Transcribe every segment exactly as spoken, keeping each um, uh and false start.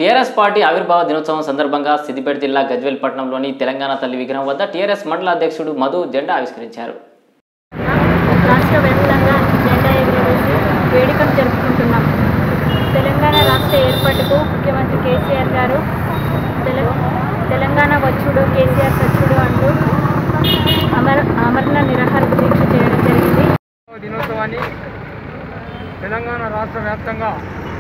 TRS party ఆవిర్భావ దినోత్సవం సందర్భంగా సిద్దిపేట జిల్లా గజ్వేల్ పట్టణంలోని తెలంగాణ తల్లి విగ్రహం వద్ద టీఆర్ఎస్ మండల అధ్యక్షుడు మధు జెండా ఆవిష్కరించారు. రాష్ట్ర వ్యాప్తంగా జెండా ఎగురవేసి వేడుకలు జరుపుకుంటున్నాం. తెలంగాణ రాష్ట్ర ఏర్పాటుకు ముఖ్యమంత్రి కేసీఆర్ గారు తెలంగాణ వచ్చుడు కేసీఆర్ సచ్చుడు అంటూ అమర అమరణ నిరాహార దీక్ష చేయడం జరిగింది. దినోత్సవాన్ని తెలంగాణ రాష్ట్ర వ్యాప్తంగా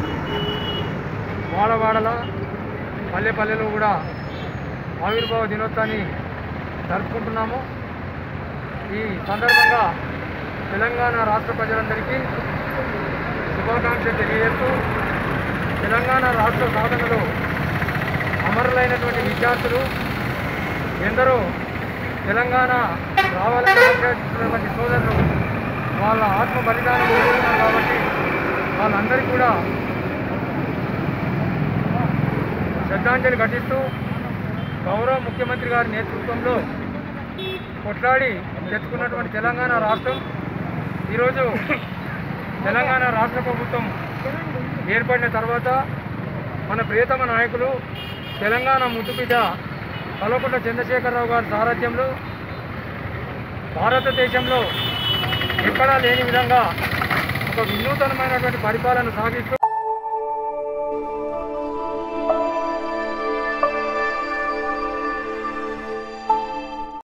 వాడవాడల పల్లె పల్లెలో కూడా ఆవిర్భావ దినోత్సవాన్ని జరుపుకుంటున్నాము. ఈ సందర్భంగా తెలంగాణ రాష్ట్ర ప్రజలందరికీ శుభాకాంక్షలు తెలియజేస్తూ తెలంగాణ రాష్ట్ర సాధనలో అమరులైనటువంటి విద్యార్థులు ఎందరో తెలంగాణ రావాలని ఆకాంక్షించినటువంటి సోదరులు వాళ్ళ ఆత్మ బలిదానం చేస్తున్నారు కాబట్టి వాళ్ళందరికీ కూడా శ్రద్ధాంజలి ఘటిస్తూ గౌరవ ముఖ్యమంత్రి గారి నేతృత్వంలో కొట్లాడి తెచ్చుకున్నటువంటి తెలంగాణ రాష్ట్రం ఈరోజు తెలంగాణ రాష్ట్ర ప్రభుత్వం ఏర్పడిన తర్వాత మన ప్రియతమ నాయకులు తెలంగాణ ముద్దుబిడ్డ కల్వకుంట్ల చంద్రశేఖరరావు గారి సారథ్యంలో భారతదేశంలో ఎక్కడా లేని విధంగా ఒక వినూతనమైనటువంటి పరిపాలన సాగిస్తూ